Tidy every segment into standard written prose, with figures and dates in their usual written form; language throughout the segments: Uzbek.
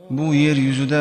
bu yer yuzida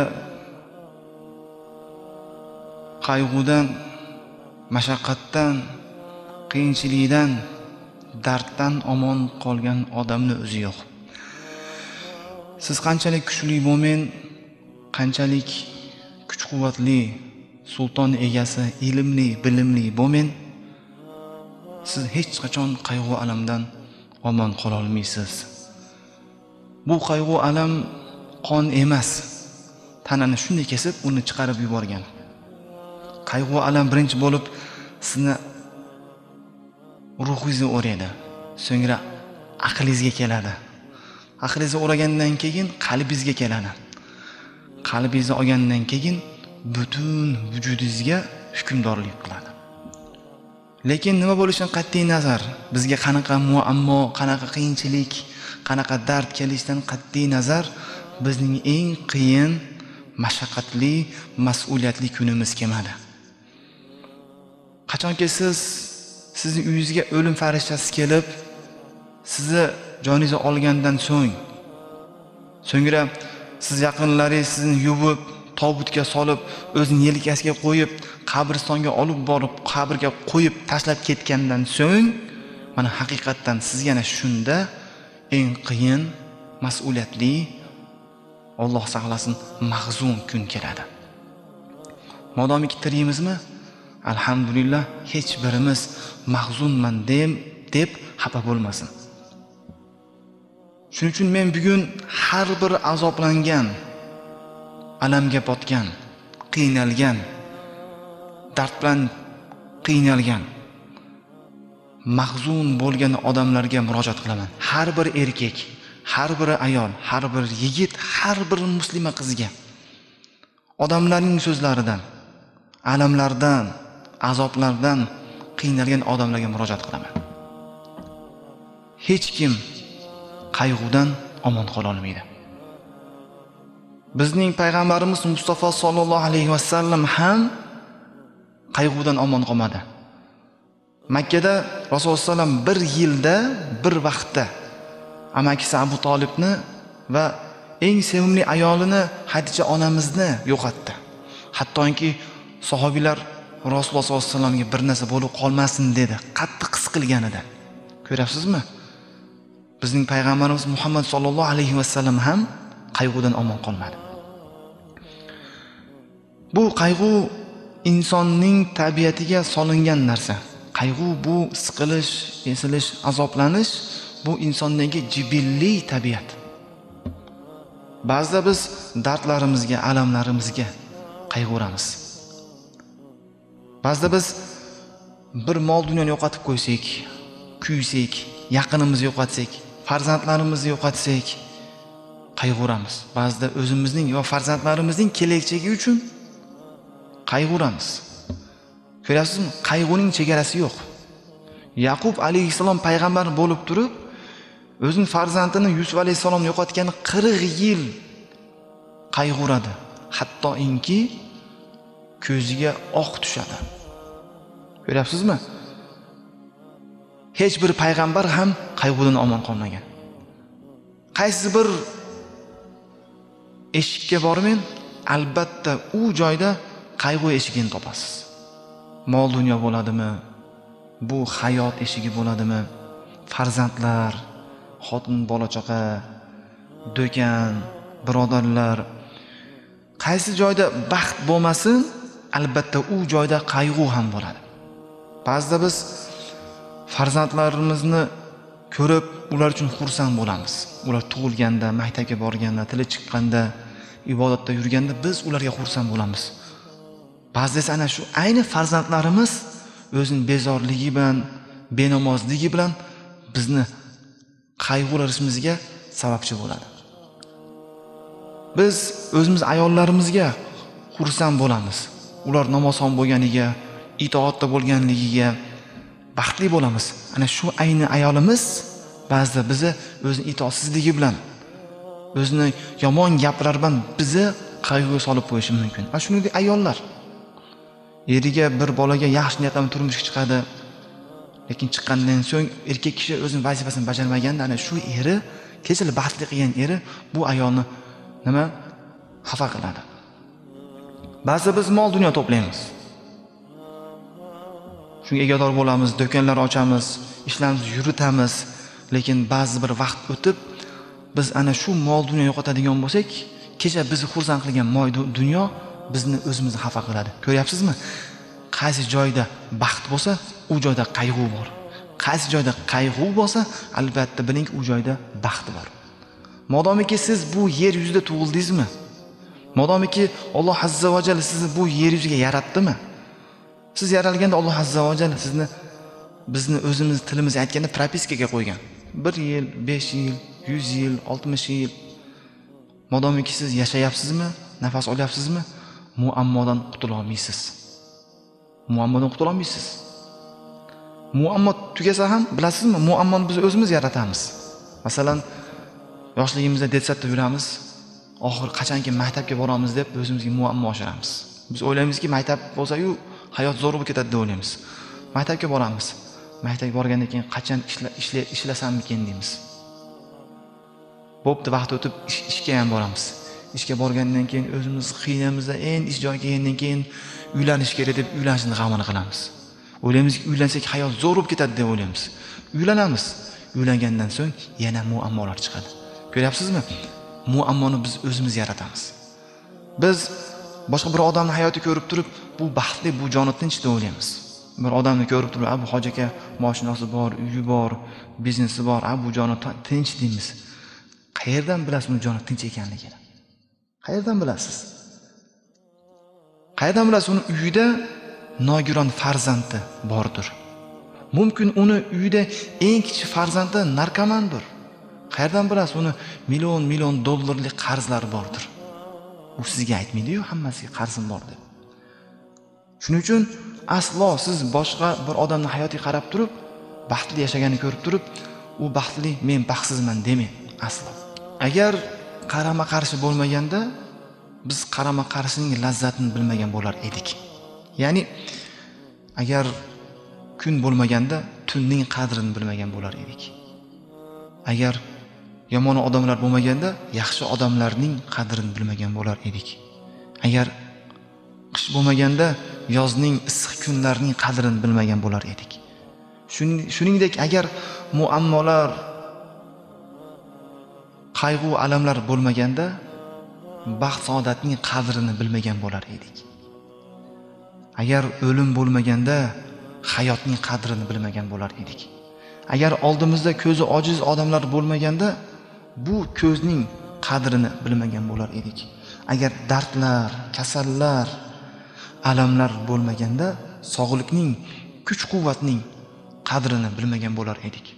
qayg'udan, mashaqqatdan, qiyinchilikdan, darddan omon qolgan odamni o'zi yo'q. Siz qanchalik kuchli bo'lmang, qanchalik kuch-quvvatli, sulton egasi, ilmli, bilimli bo'lmang, siz hech qachon qayg'u alamdan omon qola olmaysiz. Bu qayg'u alam qon emas, tanani shunday kesib, uni chiqarib yuborgan. Qayg'u alam birinchi bo'lib sizni ruhingizni o'raydi, so'ngra aqlingizga keladi. Aqlingizni o'ragandan keyin qalbingizga keladi. Qalbingizni olgandan keyin butun vujudingizga hukmdorlik qiladi. Lekin nima bo'lishidan qat'iy nazar, bizga qanaqa muammo, qanaqa qiyinchilik, qanaqa dard kelishidan qat'iy nazar, bizning eng qiyin, mashaqqatli, mas'uliyatli kunimiz kelmadi. Qachonki sizning uyingizga o'lim farishtasi kelib, sizni joningizni olgandan so'ngra siz yaqinlaringiz sizni yuvib, tobutga solib, o'zining yelkasiga qo'yib, qabristonga olib borib, qabrga qo'yib tashlab ketgandan so'ng, mana haqiqatdan siz yana shunda eng qiyin, mas'uliyatli, Alloh saqlasin, mahzun kun keladi. Modomiki tirikmizmi? Alhamdulillah, hech birimiz mahzunman deb xafa bo'lmasin. Shuning uchun men bugun har bir azoblangan, alamga botgan, qiynalgan, dard bilan qiynalgan, mahzun bo'lgan odamlarga murojaat qilaman. Har bir erkak, har bir ayol, har bir yigit, har bir muslima qizga odamlarning so'zlaridan, alamlardan, azoblardan qiynalgan odamlarga murojaat qilaman. Hech kim qayg'udan omon qola olmaydi. Bizning payg'ambarimiz Mustafa sollallohu alayhi vasallam ham qayg'udan omon qolmadi. Makkada Rasululloh sallam bir yilda, bir vaqtda amakisi Abu Talibni va eng sevimli ayolini Hadija onamizni yo'qotdi. Hattoki sahobiylar Rasululloh sollallohu alayhi vasallamga bir narsa bo'lib qolmasin dedi, qattiq his qilganida. Ko'ryapsizmi? Bizning payg'ambarimiz Muhammad sollallohu alayhi vasallam ham qayg'udan omon qolmadi. Bu qayg'u insonning tabiatiga solingan narsa. Qayg'u bu siqilish, esilish, azoblanish bu insondagi jibilliy tabiat. Ba'zida biz dardlarimizga, alamlarimizga qayg'uramiz. Ba'zida biz bir mol dunyoni yo'qotib qo'ysak, kuysak, yaqinimizni yo'qotsak, farzandlarimizni yo'qotsak, qayg'uramiz. Ba'zida o'zimizning va farzandlarimizning kelajagi uchun qayg'uramiz. Ko'ryapsizmi? Qayg'uning chegarasi yo'q. Yaqub alayhissalom payg'ambar bo'lib turib, o'zining farzandini Yusuf alayhissalomni yo'qotgani 40 yil qayg'uradi. Hattoki ko'ziga oq tushadi. Ko'ryapsizmi? Hech bir payg'ambar ham qayg'udan omon qolmagan. Qaysi bir eshikka bormang, albatta u joyda qayg'u eshigini topasiz. Mol dunyo bo'ladimi? Bu hayot eshigi bo'ladimi? Farzandlar, xotin, bola chaqa, do'kon, birodarlar. Qaysi joyda baxt bo'lmasin, albatta u joyda qayg'u ham bo'ladi. Ba'zida biz farzandlarimizni ko'rib, ular uchun xursand bo'lamiz. Ular tug'ilganda, maktabga borganda, tili chiqqanda, ibodatda yurganda biz ularga xursand bo'lamiz. Ba'zida esa ana shu ayni farzandlarimiz o'zining bezorligi bilan, benamozligi bilan bizni qayg'ulanishimizga sababchi bo'ladi. Biz o'zimiz ayollarimizga xursand bo'lamiz. Ular namozxon bo'lganiga, itoatda bo'lganligiga baxtli bo'lamiz. Ana shu ayni ayolimiz ba'zida bizni o'zining itoatsizligi bilan, o'zining yomon gaplari bilan bizni qayg'uga solib qo'yishi mumkin. Ana shuningdek ayollar eriga bir bolaga yaxshi niyat bilan turmushga chiqadi. Lekin chiqqandan so'ng erkak kishi o'zining vazifasini bajarmaganda ana shu eri, kechali baxtli qilgan eri bu ayolni xafa qiladi. Ba'zi biz mol dunyo to'playmiz. Shunga egador bo'lamiz, do'konlar ochamiz, ishlarimizni yuritamiz, lekin ba'zi bir vaqt o'tib biz ana shu mol dunyo yo'qotadigan bo'lsak, kecha bizni xursand qilgan mol dunyo bizni o'zimizni xafa qiladi. Ko'ryapsizmi? Qaysi joyda baxt bo'lsa, u joyda qayg'u bor. Qaysi joyda qayg'u bo'lsa, albatta biling u joyda baxt bor. Modomiki siz bu yer yuzida tug'ildingizmi? Modomiki Alloh azza va jalla sizni bu yer yuziga yaratdimi? Siz yaralganda Alloh azza va jalla sizni bizni o'zimiz tilimizga aytganda propiskaga qo'ygan. 1 yil, 5 yil, 100 yil, 60 yil. Modomiki siz yashayapsizmi, nafas olyapsizmi, muammodan qutula olmaysiz. Muammodan qutula olmaysiz. Muammo tugasa ham bilasizmi, muammoni biz o'zimiz yaratamiz. Masalan, yoshligimizda detsatda yuramiz, oxir qachonki maktabga boramiz deb o'zimizga muammo oshiramiz. Biz o'ylaymizki, maktab bo'lsa-yu hayot zo'r bo'lib ketadi deb o'ylaymiz. Maktabga boramiz. Maktabga borgandan keyin qachon ishlasammikin deymiz. Bo'pti, vaqt o'tib ishga ham boramiz. Ishga borgandan keyin o'zimiz qiynamizda endi ish joyiga kelgandan keyin uylanish kerak deb uylanishni g'amini qilamiz. O'ylaymizki, uylansak hayot zo'r bo'lib ketadi deb o'ylaymiz. Uylanamiz. Uylangandan so'ng yana muammolar chiqadi. Ko'ryapsizmi? Muammoni biz o'zimiz yaratamiz. Biz boshqa bir odamning hayotini ko'rib turib, bu baxtli, bu joni tinch deb o'ylaymiz. Bir odamni ko'rib turib, bu hoji aka mashinasi bor, uyi bor, biznesi bor, bu joni tinch deymiz. Qayerdan bilasiz uni joni tinch ekanligini? Qayerdan bilasiz? Qayerdan bilasiz uni uyida nogiron farzandi bordir? Mumkin uni uyida eng kichik farzandi narkomandir. Qayerdan bilasiz uni million dollarlik qarzlari bordir? U sizga aytmaydi-yu, hammasiga qarzim bor deb. Shuning uchun aslo siz boshqa bir odamning hayotiga qarab turib, baxtli yashaganini ko'rib turib, u baxtli, men baxtsizman demang, aslo. Agar qarama-qarshi bo'lmaganda biz qarama-qarshining lazzatini bilmagan bo'lar edik. Ya'ni agar kun bo'lmaganda tunning qadrini bilmagan bo'lar edik. Agar yomon odamlar bo'lmaganda yaxshi odamlarning qadrini bilmagan bo'lar edik. Agar qish bo'lmaganda yozning issiq kunlarining qadrini bilmagan bo'lar edik. Shuningdek, agar muammolar, qayg'u, alamlar bo'lmaganda baxt, saodatning qadrini bilmagan bo'lar edik. Agar o'lim bo'lmaganda hayotning qadrini bilmagan bo'lar edik. Agar oldimizda ko'zi ojiz odamlar bo'lmaganda bu ko'zning qadrini bilmagan bo'lar edik. Agar dardlar, kasallar, alamlar bo'lmaganda sog'likning, kuch-quvvatning qadrini bilmagan bo'lar edik.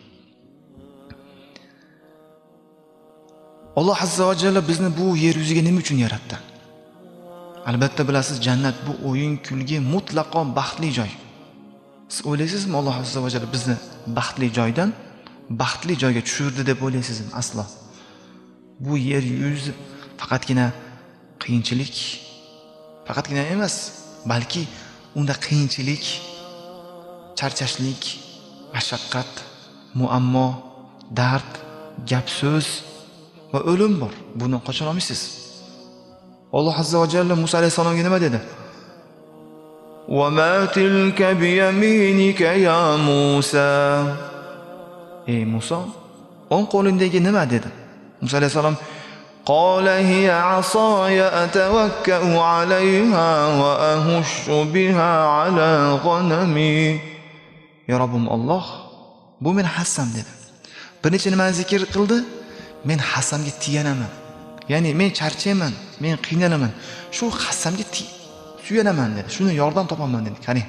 Alloh azza va jalla bizni bu yer yuziga nima uchun yaratdi? Albatta bilasiz, jannat bu o'yin, kulgi, mutlaqo baxtli joy. Siz o'ylaysizmi, Alloh azza va jalla bizni baxtli joydan baxtli joyga tushirdi deb o'ylaysizmi? Aslo. Bu yer yuzi faqatgina qiyinchilik, faqatgina emas, balki unda qiyinchilik, charchashlik, mashaqqat, muammo, dard, gap so'z va o'lim bor. Buni qocha olmaysiz. Alloh azza va jalla Musa alayhisolamga nima dedi? "Va ma tilka bi yaminika ya Musa." Ey Musa, o'ng qo'lingdagi nima dedi? Musa alayhisolam: "Qala hiya asaya atawakkau alayha wa ahushu biha ala ghanami." Ya Rabbim Alloh, bu men hassam dedi. Bir necha nimani zikr qildi? Men hassamga tiyanaman. Ya'ni men charchayman, men qiynalaman. Shu hassamga suyanaman dedi. Shuni yordam topaman dedi. Qarang.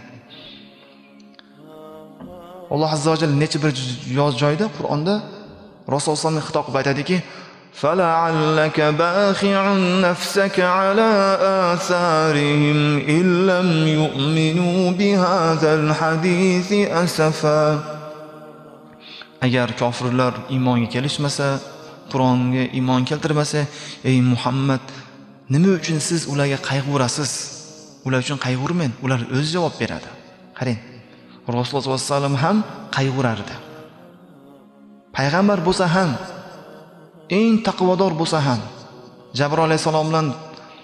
Alloh azza va jalla necha bir joyda Qur'onda Rasululloh sollallohu xitob qilib aytadiki: "Fala'allaka baqi'un nafsaka ala atharihim illam yu'minu bihadzal hadisi asafa." Agar kofirlar iymonga kelishmasa, Qur'onga iymon keltirmasa, ey Muhammad, nima uchun siz ularga qayg'urasiz? Ular uchun qayg'urmang, ular o'z javob beradi. Qarang, Rasululloh sollallohu alayhi vasallam ham qayg'urardi. Payg'ambar bo'lsa ham, eng taqvodor bo'lsa ham, Jabroil alayhisalom bilan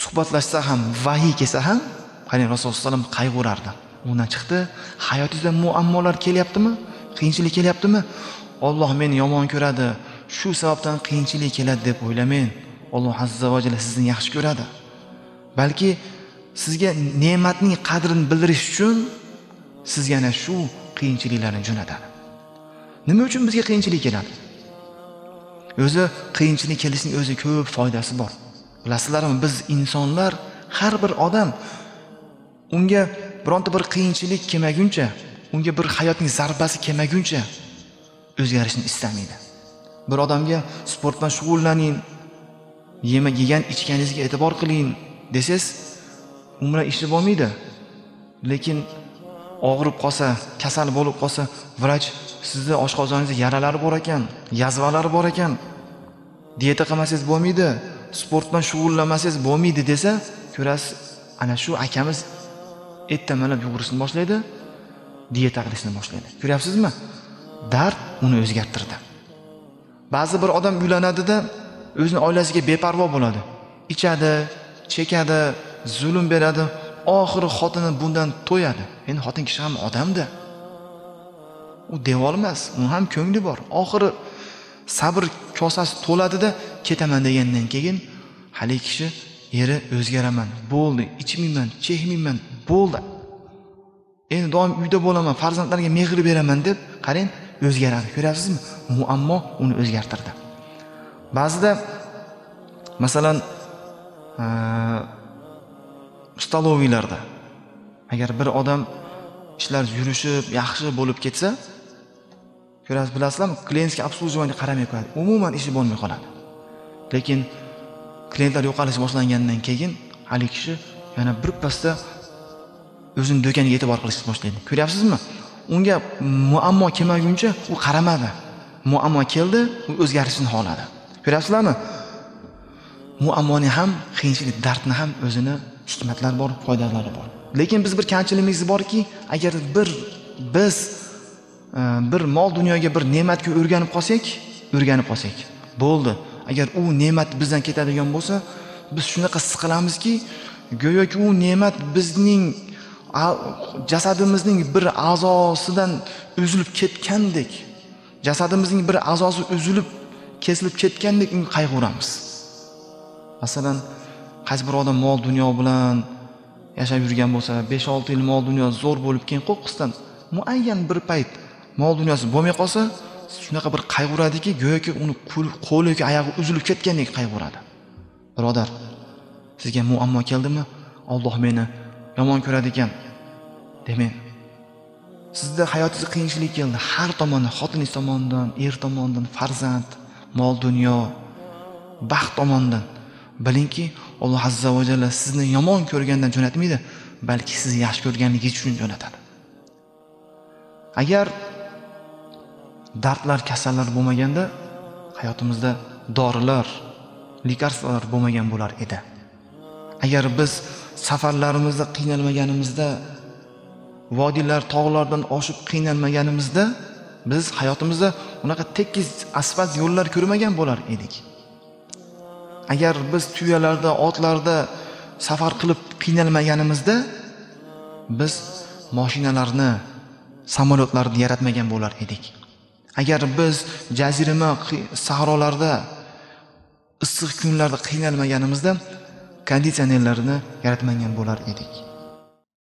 suhbatlashsa ham, vahiy kelsa ham, qarang Rasululloh sollallohu alayhi vasallam qayg'urardi. Undan chiqdi, hayotingizda muammolar kelyaptimi? Qiyinchilik kelyaptimi? Alloh meni yomon ko'radi, shu sababdan qiyinchilik keladi deb o'ylamang. Alloh azza va jalla sizni yaxshi ko'radi. Balki sizga ne'matning qadrini bildirish uchun sizga ana shu qiyinchiliklarni jo'natadi. Nima uchun bizga qiyinchilik keladi? O'zi qiyinchilik kelishining o'zi ko'p foydasi bor. Bilasizlarmi, biz insonlar, har bir odam unga bironta bir qiyinchilik kelmaguncha, unga bir hayotning zarbasi kelmaguncha o'zgarishni istamaydi. Bir odamga sport bilan shug'ullaning, yegan ichganingizga e'tibor qiling desangiz, u bilan ishi bo'lmaydi. Lekin og'rib qolsa, kasal bo'lib qolsa, vrach sizni oshqozoningizda yaralari bor ekan, yazvalari bor ekan, dieta qilmasangiz bo'lmaydi, sport bilan shug'ullanmasangiz bo'lmaydi desa, ko'rasiz, ana shu akamiz ertamalab yugurishni boshlaydi, dieta qilishni boshlaydi. Ko'ryapsizmi? Dard uni o'zgartirdi. Ba'zi bir odam uylanadi-da, o'zining oilasiga beparvo bo'ladi. Ichadi, chekadi, zulm beradi, oxiri xotini bundan to'yadi. Endi xotin kishi ham odamda. U devor emas, uni ham ko'ngli bor. Oxiri sabr kosasi to'ladi-da, ketaman degandan keyin hali kishi eri o'zgaraman, bo'ldi, ichmayman, chekmayman, bo'ldi. Endi doim uyda bo'laman, farzandlarga mehr beraman deb, qarang, o'zgaradi. Ko'ryapsizmi? Muammo uni o'zgartirdi. Ba'zida masalan stoloviylarda agar bir odam ishlar yurishib, yaxshi bo'lib ketsa, ko'rasiz, bilasizlarmi, klientga obslujirovaniya qaramay qo'yadi. Umuman ishi bo'lmay qoladi. Lekin klientlar yo'qolish boshlangandan keyin hali kishi yana bir pasda o'zining do'koniga e'tibor qilishni boshlaydi. Ko'ryapsizmi? Unga muammo kelmaguncha u qaramadi. Muammo keldi, u o'zgarishni xohladi. Ko'ryapsizlarmi? Muammoning ham, qiyinchilik, dardni ham o'zini hikmatlari bor, foydalari bor. Lekin biz bir kamchiligimiz borki, agar biz bir mol dunyoga, bir ne'matga o'rganib qolsak, bo'ldi. Agar u ne'mat bizdan ketadigan bo'lsa, biz shunaqa siqilamizki, go'yoki u ne'mat bizning jasadimizning bir a'zosidan uzilib ketgandek, jasadimizning bir a'zosi uzilib, kesilib ketgandek unga qayg'uramiz. Masalan, qaysi bir odam mol dunyo bilan yashab yurgan bo'lsa, 5-6 yil mol dunyo zo'r bo'lib, keyin qo'qqisdan muayyan bir payt mol dunyosi bo'lmay qolsa, shunaqa bir qayg'uradiki, go'yoki uni qo'li yoki oyog'i uzilib ketgandek qayg'uradi. Birodar, sizga muammo keldimi? Alloh meni yomon ko'radi ekan demang. Sizda hayotingizda qiyinchilik keldi, har tomondan, xotiningiz tomonidan, er tomonidan, farzand, mol dunyo, baxt tomonidan, bilingki, Alloh azza va jalla sizni yomon ko'rgandan jo'natmaydi, balki sizni yaxshi ko'rganligingiz uchun jo'natadi. Agar dardlar, kasallar bo'lmaganda, hayotimizda dorilar, lekarstvalar bo'lmagan bo'lar edi. Agar biz safarlarimizda qiynalmaganimizda, vodiylar, tog'lardan oshib qiynalmaganimizda, biz hayotimizda unaqa tekis asfalt yo'llar ko'rmagan bo'lar edik. Agar biz tuyalarda, otlarda safar qilib qiynalmaganimizda, biz mashinalarni, samolyotlarni yaratmagan bo'lar edik. Agar biz jazirama sahrolarda, issiq kunlarda qiynalmaganimizda, konditsionerlarni yaratmagan bo'lar edik.